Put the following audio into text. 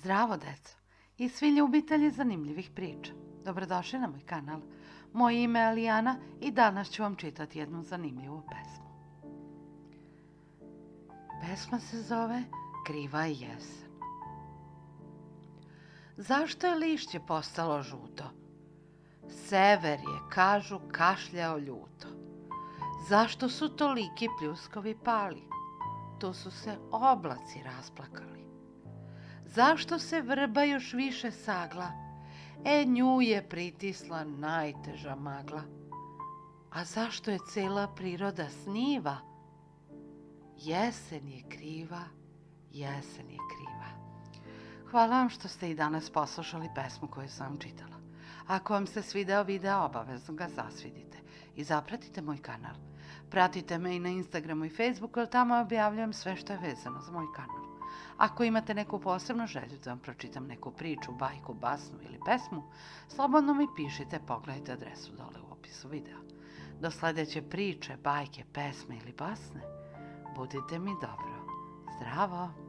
Zdravo, deco, i svi ljubitelji zanimljivih priča. Dobrodošli na moj kanal. Moje ime je Alijana i danas ću vam čitati jednu zanimljivu pesmu. Pesma se zove Kriva je jesen. Zašto je lišće postalo žuto? Sever je, kažu, kašljao ljuto. Zašto su toliki pljuskovi pali? Tu su se oblaci rasplakali. Zašto se vrba još više sagla? Nju je pritisla najteža magla. A zašto je cela priroda sniva? Jesen je kriva, jesen je kriva. Hvala vam što ste i danas poslušali pesmu koju sam vam čitala. Ako vam se svideo video, obavezno ga zasvidite i zapratite moj kanal. Pratite me i na Instagramu i Facebooku, jer tamo objavljujem sve što je vezano za moj kanal. Ako imate neku posebnu želju da vam pročitam neku priču, bajku, basnu ili pesmu, slobodno mi pišite, pogledajte adresu dole u opisu videa. Do sledeće priče, bajke, pesme ili basne, budite mi dobro. Zdravo!